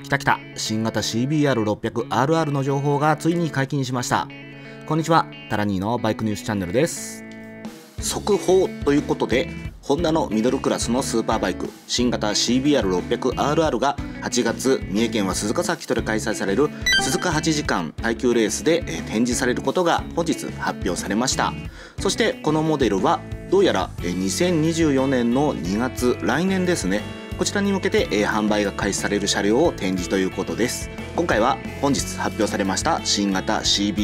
きたきた、新型 CBR600RR の情報がついに解禁しました。こんにちは、タラニーのバイクニュースチャンネルです。速報ということで、ホンダのミドルクラスのスーパーバイク新型 CBR600RR が8月三重県は鈴鹿サーキットで開催される鈴鹿8時間耐久レースで展示されることが本日発表されました。そしてこのモデルはどうやら2024年の2月、来年ですね、こちらに向けて販売が開始される車両を展示ということです。今回は本日発表されました新型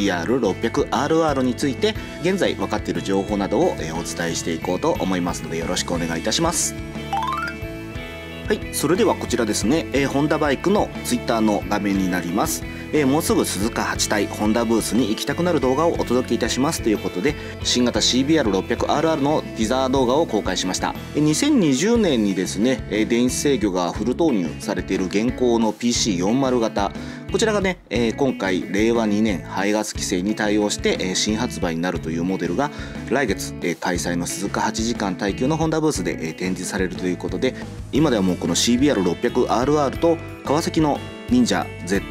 CBR600RR について現在分かっている情報などをお伝えしていこうと思いますので、よろしくお願いいたします。はい、それではこちらですね、ホンダバイクの Twitter の画面になります。もうすぐ鈴鹿8体ホンダブースに行きたくなる動画をお届けいたしますということで、新型 CBR600RR のティザー動画を公開しました。2020年にですね、電子制御がフル投入されている現行の PC40 型、こちらがね、今回令和2年排ガス規制に対応して新発売になるというモデルが来月開催の鈴鹿8時間耐久のホンダブースで展示されるということで、今ではもうこの CBR600RR と川崎の忍者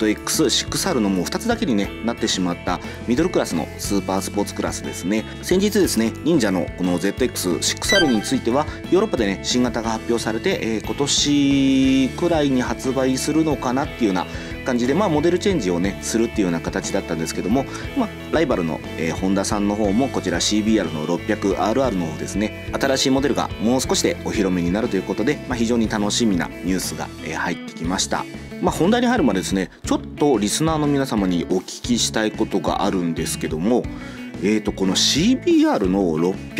ZX6R のもう2つだけに、なってしまったミドルクラスのスーパースポーツクラスですね。先日ですね、忍者のこの ZX6R についてはヨーロッパでね新型が発表されて、今年くらいに発売するのかなっていうような感じで、モデルチェンジをねするっていうような形だったんですけども、ライバルの、ホンダさんの方もこちら CBR の 600RR の方ですね、新しいモデルがもう少しでお披露目になるということで、非常に楽しみなニュースが、入ってきました。本題に入るまでですね、ちょっとリスナーの皆様にお聞きしたいことがあるんですけども、この CBR の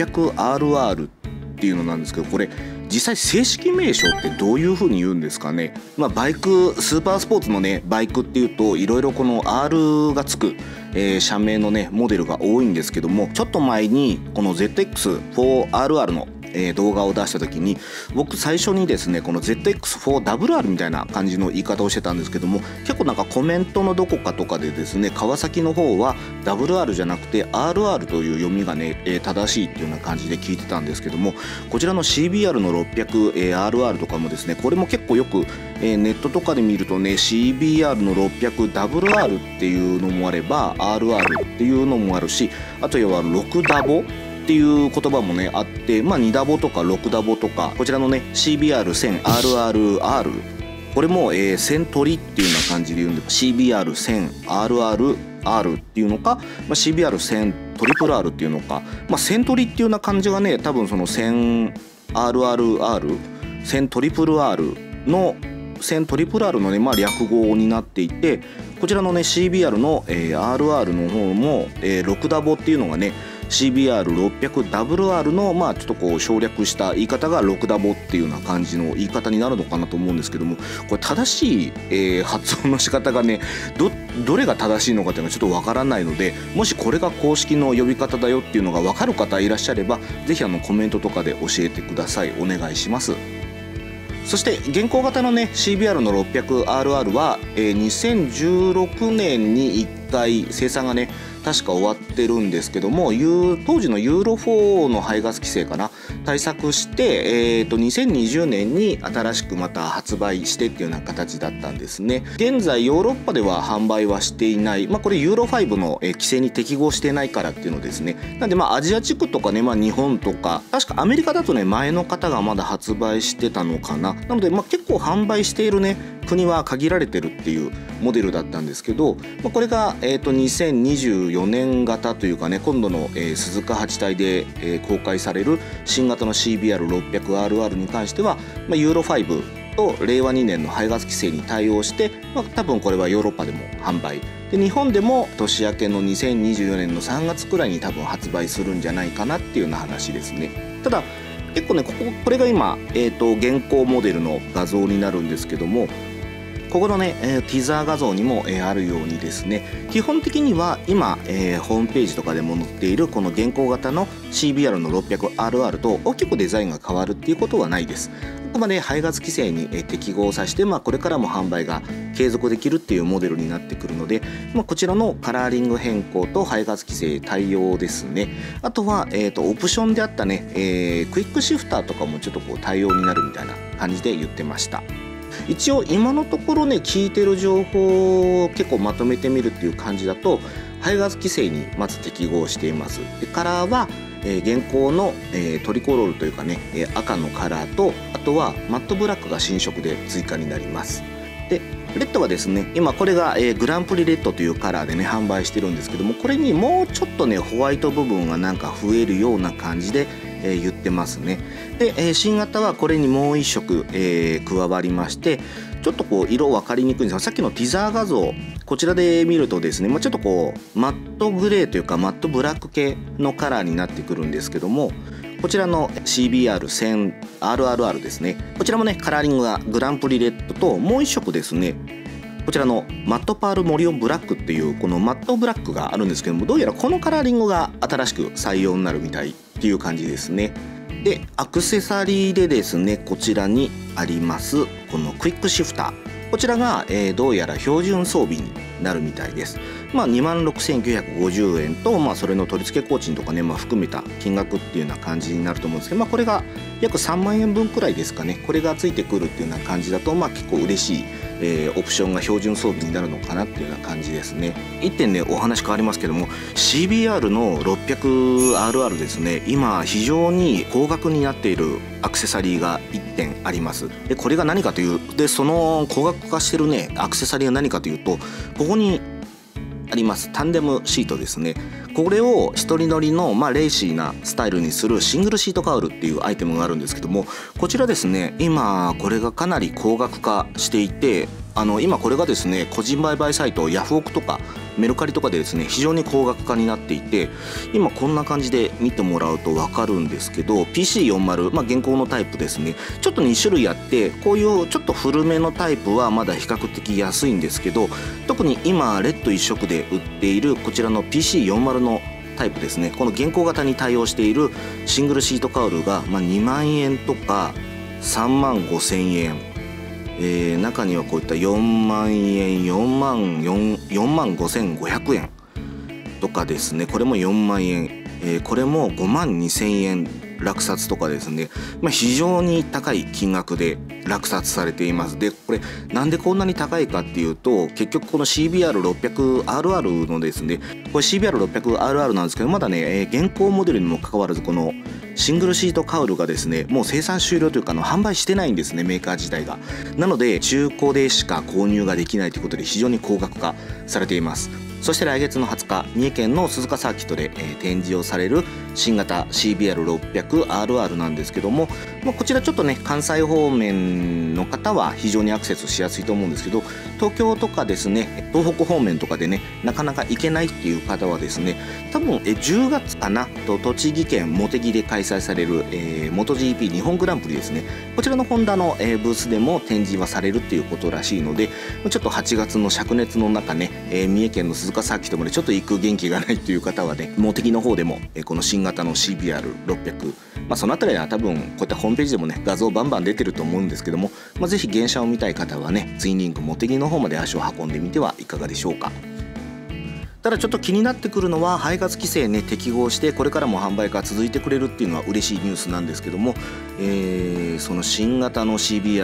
600RR っていうのなんですけど、これ実際正式名称ってどういう風に言うんですかね。バイクスーパースポーツのねバイクっていうといろいろこの R がつく、社名のねモデルが多いんですけども、ちょっと前にこの ZX4RR の動画を出した時に僕最初にですねこの ZX4WR みたいな感じの言い方をしてたんですけども、結構なんかコメントのどこかとかでですね、川崎の方は WR じゃなくて RR という読みがね正しいっていうような感じで聞いてたんですけども、こちらの CBR の 600RR とかもですね、これも結構よくネットとかで見るとね CBR の 600WR っていうのもあれば RR っていうのもあるし、あとは6ダボっていう言葉もねあって、2ダボとか6ダボとか、こちらのね CBR1000RRR、 これも1000取りっていうような感じで言うんで CBR1000RRR っていうのか、CBR1000トリプル R っていうのか、1000取りっていうような感じがね多分その 1000RRR 1000トリプル R の1000トリプル R のね略語になっていて、こちらのね CBR のRR の方も6ダボっていうのがねCBR600WR のちょっとこう省略した言い方が6ダボっていうような感じの言い方になるのかなと思うんですけども、これ正しい、発音の仕方がねどれが正しいのかっていうのはちょっとわからないので、もしこれが公式の呼び方だよっていうのがわかる方いらっしゃれば是非コメントとかで教えてください。お願いします。そして現行型のね CBR の 600RR は、2016年に1回生産がね確か終わってるんですけども、当時のユーロ4の排ガス規制かな対策して、2020年に新しくまた発売してっていうような形だったんですね。現在ヨーロッパでは販売はしていない、これユーロ5の規制に適合してないからっていうのですね。なんでアジア地区とかね、日本とか確かアメリカだとね前の方がまだ発売してたのかな。なので結構販売しているね国は限られてるっていうモデルだったんですけど、これが、2024年型というかね、今度の、鈴鹿8体で、公開される新型の CBR600RR に関しては、ユーロ5と令和2年の排ガス規制に対応して、多分これはヨーロッパでも販売で、日本でも年明けの2024年の3月くらいに多分発売するんじゃないかなっていうような話ですね。ただ結構ねこれが今、現行モデルの画像になるんですけども、ここのね、ティザー画像にも、あるようにですね、基本的には今、ホームページとかでも載っているこの現行型の CBR の 600RR と大きくデザインが変わるっていうことはないです。あくまで排ガス規制に適合させて、これからも販売が継続できるっていうモデルになってくるので、こちらのカラーリング変更と排ガス規制対応ですね。あとは、オプションであったね、クイックシフターとかもちょっとこう対応になるみたいな感じで言ってました。 一応今のところね聞いてる情報を結構まとめてみるっていう感じだと、排ガス規制にまず適合しています。でカラーは、現行の、トリコロールというかね、赤のカラーと、あとはマットブラックが新色で追加になります。でレッドはですね、今これが、グランプリレッドというカラーでね販売してるんですけども、これにもうちょっとねホワイト部分がなんか増えるような感じで、言ってますね。で、新型はこれにもう1色、加わりまして、ちょっとこう色分かりにくいんですが、さっきのティザー画像こちらで見るとですね、ちょっとこうマットグレーというかマットブラック系のカラーになってくるんですけども、こちらの CBR1000RRR ですね、こちらもねカラーリングがグランプリレッドと、もう1色ですねこちらのマットパールモリオンブラックっていうこのマットブラックがあるんですけども、どうやらこのカラーリングが新しく採用になるみたいっていう感じですね。でアクセサリーでですね、こちらにありますこのクイックシフター、こちらが、どうやら標準装備になるみたいです。26,950円と、それの取り付け工賃とかね、含めた金額っていうような感じになると思うんですけど、これが約3万円分くらいですかね、これがついてくるっていうような感じだと、結構嬉しい、オプションが標準装備になるのかなっていうような感じですね。1点ねお話変わりますけども、 CBR の 600RR ですね、今非常に高額になっているアクセサリーが1点あります。でこれが何かというで、その高額化してるねアクセサリーが何かというと、ここにありますタンデムシートですね。これを一人乗りの、レーシーなスタイルにするシングルシートカウルっていうアイテムがあるんですけども、こちらですね今これがかなり高額化していて、今これがですね個人売買サイトヤフオクとかメルカリとかでですね非常に高額化になっていて、今こんな感じで見てもらうと分かるんですけど、 PC40、現行のタイプですね、ちょっと2種類あって、こういうちょっと古めのタイプはまだ比較的安いんですけど、特に今レッド一色で売っているこちらの PC40のタイプですね、この現行型に対応しているシングルシートカウルが、2万円とか3万5千円、中にはこういった4万円4万5500円とかですね、これも4万円、これも5万2000円落札とかですね、非常に高い金額で落札されています。でこれなんでこんなに高いかっていうと、結局この CBR600RR のですね、これ CBR600RR なんですけど、まだね、現行モデルにもかかわらずこのシングルシートカウルがですねもう生産終了というか販売してないんですね、メーカー自体が。なので中古でしか購入ができないということで非常に高額化されています。そして来月の20日、三重県の鈴鹿サーキットで、展示をされる新型 CBR600RR なんですけども、こちらちょっとね関西方面の方は非常にアクセスしやすいと思うんですけど、東京とかですね東北方面とかでねなかなか行けないっていう方はですね、多分10月かなと栃木県茂木で開催される、MotoGP 日本グランプリですね、こちらのホンダの、ブースでも展示はされるっていうことらしいので、ちょっと8月の灼熱の中ね、三重県の鈴鹿サーキットまでちょっと行く元気がないという方はね、茂木の方でも、この新型の CBR600、そのあたりは多分こういったホームページでもね画像バンバン出てると思うんですけども、ぜひ原車を見たい方はねツインリンク茂木の方まで足を運んでみてはいかがでしょうか。ただちょっと気になってくるのは、排ガス規制ね適合してこれからも販売が続いてくれるっていうのは嬉しいニュースなんですけども、その新型の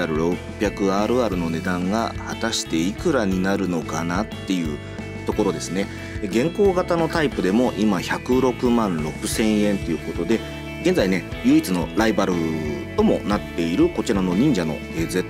CBR600RR の値段が果たしていくらになるのかなっていうところですね。現行型のタイプでも今106万6千円ということで、現在ね唯一のライバルともなっているこちらの忍者の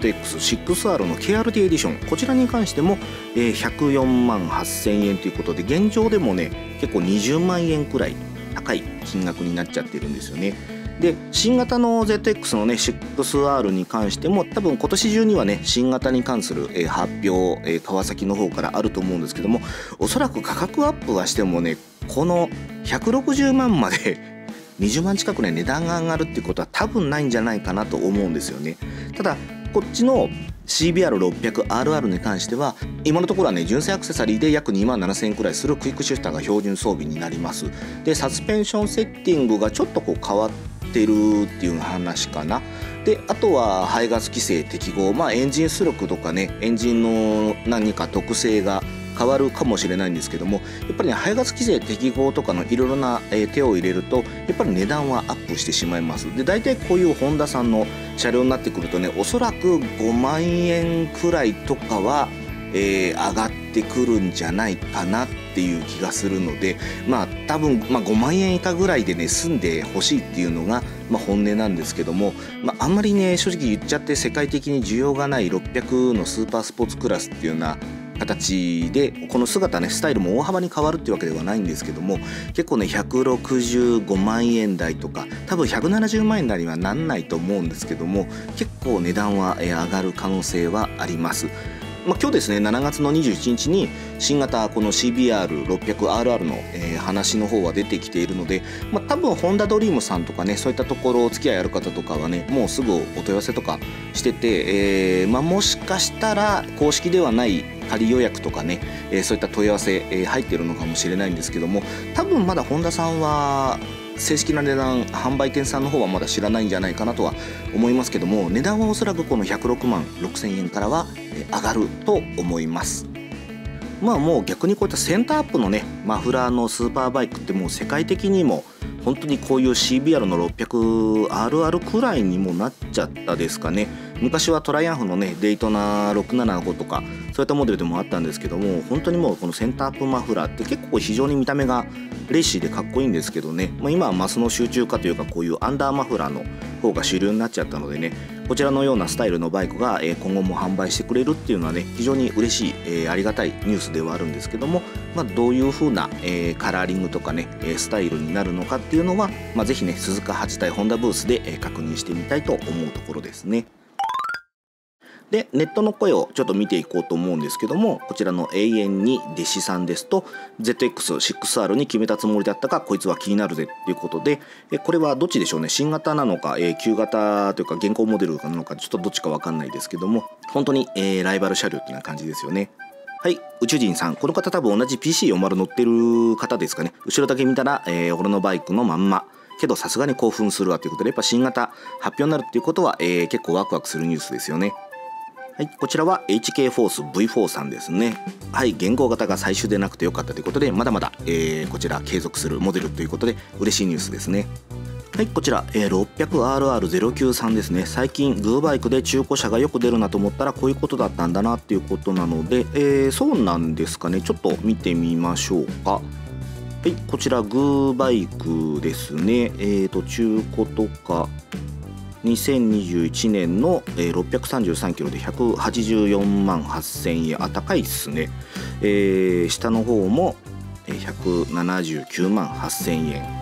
ZX6R の KRT エディション、こちらに関しても104万8000円ということで、現状でもね結構20万円くらい高い金額になっちゃってるんですよね。で新型の ZX のね 6R に関しても多分今年中にはね新型に関する発表川崎の方からあると思うんですけども、おそらく価格アップはしてもねこの160万まで20万近くね値段が上がるっていうことは多分ないんじゃないかなと思うんですよね。ただこっちの CBR600RR に関しては今のところはね純正アクセサリーで約2万7000円くらいするクイックシフターが標準装備になります。でサスペンションセッティングがちょっとこう変わってるっていう話かな。であとは排ガス規制適合、エンジン出力とかねエンジンの何か特性が変わるかもしれないんですけども、やっぱりね排ガス規制適合とかのいろいろな手を入れるとやっぱり値段はアップしてしまいます。で大体こういうホンダさんの車両になってくるとね、おそらく5万円くらいとかは上がってくるんじゃないかなっていう気がするので、多分、5万円以下ぐらいでね住んでほしいっていうのが、本音なんですけども、あんまりね正直言っちゃって世界的に需要がない600のスーパースポーツクラスっていうような形で、この姿ねスタイルも大幅に変わるっていうわけではないんですけども、結構ね165万円台とか多分170万円台にはなんないと思うんですけども、結構値段は上がる可能性はあります。今日ですね7月の21日に新型この CBR600RR の、話の方は出てきているので、多分ホンダドリームさんとかねそういったところお付き合いある方とかはねもうすぐお問い合わせとかしてて、もしかしたら公式ではない仮予約とかね、そういった問い合わせ、入っているのかもしれないんですけども、多分まだホンダさんは正式な値段販売店さんの方はまだ知らないんじゃないかなとは思いますけども、値段はおそらくこの106万6000円からは上がると思います。もう逆にこういったセンターアップのねマフラーのスーパーバイクってもう世界的にも本当にこういう CBR の 600RR くらいにもなっちゃったですかね。昔はトライアンフのねデイトナ675とかそういったモデルでもあったんですけども、本当にもうこのセンターアップマフラーって結構非常に見た目がレーシーでかっこいいんですけどね、今はマスの集中化というかこういうアンダーマフラーの方が主流になっちゃったのでね、こちらのようなスタイルのバイクが今後も販売してくれるっていうのはね非常に嬉しいありがたいニュースではあるんですけども、どういう風なカラーリングとかねスタイルになるのかっていうのはぜひね鈴鹿8体ホンダブースで確認してみたいと思うところですね。でネットの声をちょっと見ていこうと思うんですけども、こちらの永遠に弟子さんですと ZX6R に決めたつもりだったがこいつは気になるぜっていうことで、これはどっちでしょうね、新型なのか旧型というか現行モデルなのかちょっとどっちか分かんないですけども、本当にライバル車両っていうような感じですよね。はい、宇宙人さん、この方多分同じ PC40 乗ってる方ですかね。後ろだけ見たら、俺のバイクのまんまけどさすがに興奮するわということで、やっぱ新型発表になるっていうことは、結構ワクワクするニュースですよね。はい、こちらは HK フォース V4 さんですね。はい、現行型が最終でなくてよかったということで、まだまだ、こちら継続するモデルということで嬉しいニュースですね。はい、こちら、600RR093 ですね。最近グーバイクで中古車がよく出るなと思ったらこういうことだったんだなっていうことなので、そうなんですかね。ちょっと見てみましょうか。はい、こちらグーバイクですね。中古とか2021年の633キロで184万8000円、高いっすね。下の方も179万8000円。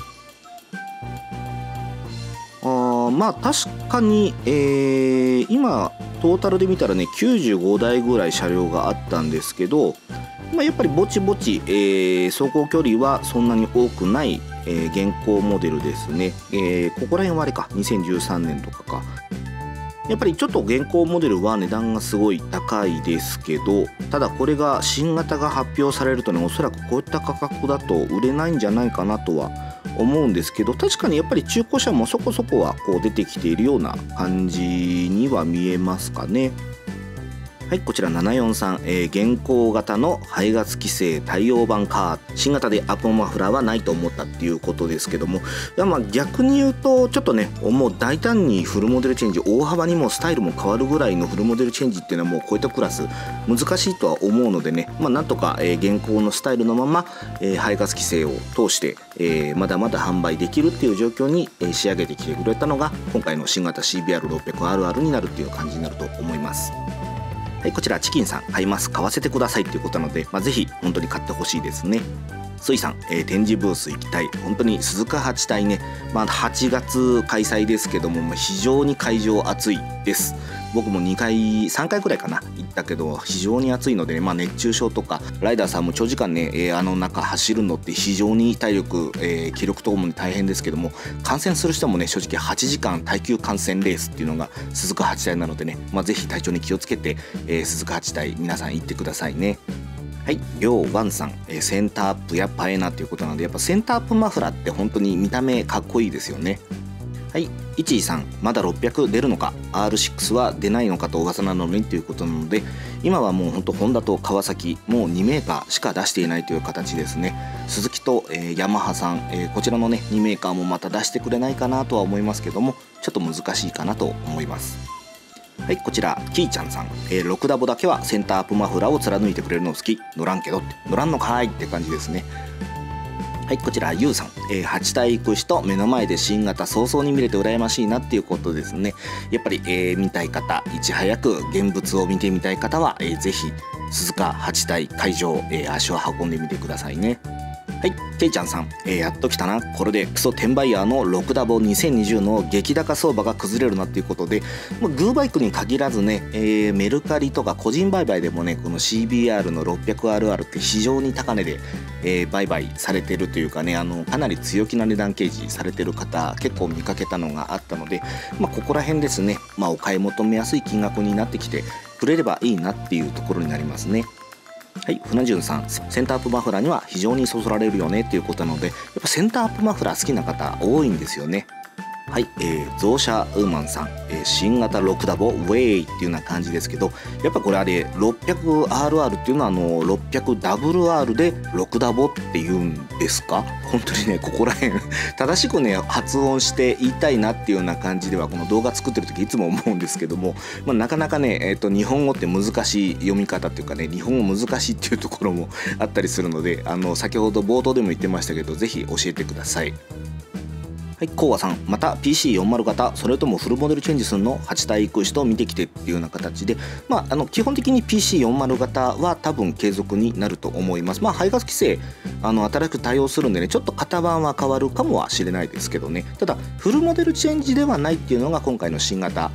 確かに、今トータルで見たらね95台ぐらい車両があったんですけど、やっぱりぼちぼち、走行距離はそんなに多くない、現行モデルですね。ここら辺はあれか2013年とかか。やっぱりちょっと現行モデルは値段がすごい高いですけど、ただこれが新型が発表されるとねおそらくこういった価格だと売れないんじゃないかなとは思うんですけど、確かにやっぱり中古車もそこそこはこう出てきているような感じには見えますかね。はい、こちら743、現行型の排ガス規制対応版か。新型でアップマフラーはないと思ったっていうことですけども、逆に言うとちょっとねもう大胆にフルモデルチェンジ、大幅にもスタイルも変わるぐらいのフルモデルチェンジっていうのはもうこういったクラス難しいとは思うのでね、なんとか、現行のスタイルのまま、排ガス規制を通して、まだまだ販売できるっていう状況に、仕上げてきてくれたのが今回の新型 CBR600RR になるっていう感じになると思います。はい、こちらチキンさん、買います、買わせてくださいっていうことなので、ぜひ本当に買ってほしいですね。スイさん、展示ブース行きたい。本当に鈴鹿8体ね、8月開催ですけども、非常に会場暑いです。僕も3回くらいかな行ったけど非常に暑いので、熱中症とかライダーさんも長時間ね、あの中走るのって非常に体力、気力ともに大変ですけども、観戦する人もね正直8時間耐久観戦レースっていうのが鈴鹿8体なのでね、ぜひ体調に気をつけて、鈴鹿8体皆さん行ってくださいね。はい、りょうワンさん、センターアップやっぱなということなので、やっぱセンターアップマフラーって本当に見た目かっこいいですよね。はい、一位さん、まだ600出るのか R6 は出ないのかと噂なのにということなので、 今はもうほんとホンダと川崎もう2メーカーしか出していないという形ですね。スズキと、ヤマハさん、こちらのね2メーカーもまた出してくれないかなとは思いますけども、ちょっと難しいかなと思います。はい、こちらキーちゃんさん、6ダボだけはセンターアップマフラーを貫いてくれるの好き、乗らんけどって、乗らんのかーいって感じですね。はい、こちらゆうさん、8体行く人目の前で新型早々に見れて羨ましいなっていうことですね。やっぱり、見たい方、いち早く現物を見てみたい方は、ぜひ鈴鹿8体会場、足を運んでみてくださいね。はい、ケイちゃんさん、やっと来たな。これでクソ転売ヤーの6ダボ2020の激高相場が崩れるなっていうことで、グーバイクに限らずね、メルカリとか個人売買でもね、この CBR の 600RR って非常に高値で、売買されてるというかね、かなり強気な値段掲示されてる方結構見かけたのがあったので、ここら辺ですね、お買い求めやすい金額になってきてくれればいいなっていうところになりますね。はい、船潤さん、センターアップマフラーには非常にそそられるよねっていうことなので、やっぱセンターアップマフラー好きな方多いんですよね。はい、ゾウシャウーマンさん、新型6ダボウェイっていうような感じですけど、やっぱこれあれ 600RR っていうのは600WR で6ダボっていうんですか。本当にねここら辺正しくね発音して言いたいなっていうような感じではこの動画作ってる時いつも思うんですけども、なかなかね、日本語って難しい読み方っていうかね、日本語難しいっていうところもあったりするので、先ほど冒頭でも言ってましたけど、ぜひ教えてください。はい、コウワさん、また PC40 型、それともフルモデルチェンジするの8体行く人を見てきてっていうような形で、基本的に PC40 型は多分継続になると思います。排ガス規制新しく対応するんでね、ちょっと型番は変わるかもはしれないですけどね、ただフルモデルチェンジではないっていうのが今回の新型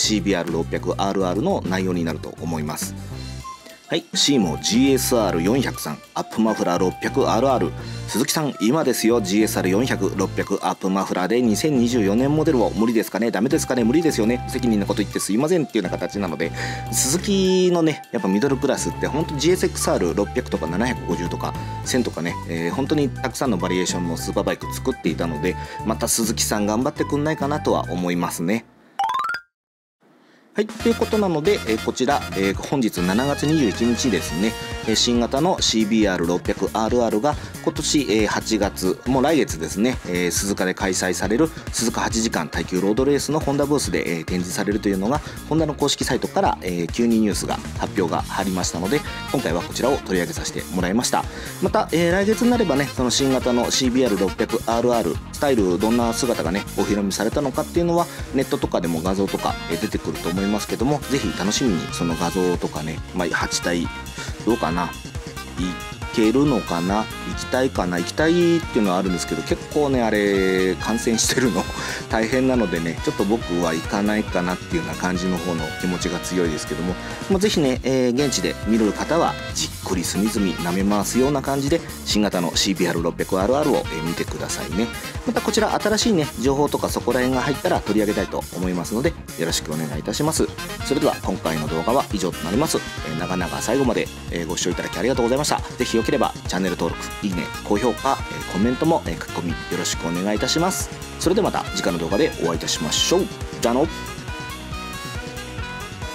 CBR600RR の内容になると思います。はい、シーモ GSR400 さん、アップマフラー 600RR、 鈴木さん、今ですよ GSR400、600アップマフラーで2024年モデルを無理ですかね、ダメですかね、無理ですよね、無責任なこと言ってすいませんっていうような形なので、鈴木のねやっぱミドルクラスって本当 GSXR600 とか750とか1000とかね、本当にたくさんのバリエーションのスーパーバイク作っていたので、また鈴木さん頑張ってくんないかなとは思いますね。はい、ということなので、こちら、本日7月21日ですね、新型の CBR600RR が今年、8月、もう来月ですね、鈴鹿で開催される鈴鹿8時間耐久ロードレースのホンダブースで、展示されるというのがホンダの公式サイトから、急にニュースが発表が入りましたので、今回はこちらを取り上げさせてもらいました。また、来月になればね、その新型の CBR600RR スタイル、どんな姿がねお披露目されたのかっていうのはネットとかでも画像とか出てくると思いますけども、ぜひ楽しみにその画像とかね、8体どうかな、いけるのかな、行きたいかな、行きたいっていうのはあるんですけど、結構ねあれ感染してるの大変なのでね、ちょっと僕は行かないかなっていうような感じの方の気持ちが強いですけども、ぜひね、現地で見る方はじっくり隅々舐め回すような感じで新型の CBR600RR を見てくださいね。またこちら新しいね情報とかそこら辺が入ったら取り上げたいと思いますので、よろしくお願いいたします。それでは今回の動画は以上となります。長々最後までご視聴いただきありがとうございました。ぜひよければチャンネル登録、いいね、高評価、コメントも書き込みよろしくお願いいたします。それではまた次回の動画でお会いいたしましょう。じゃあの。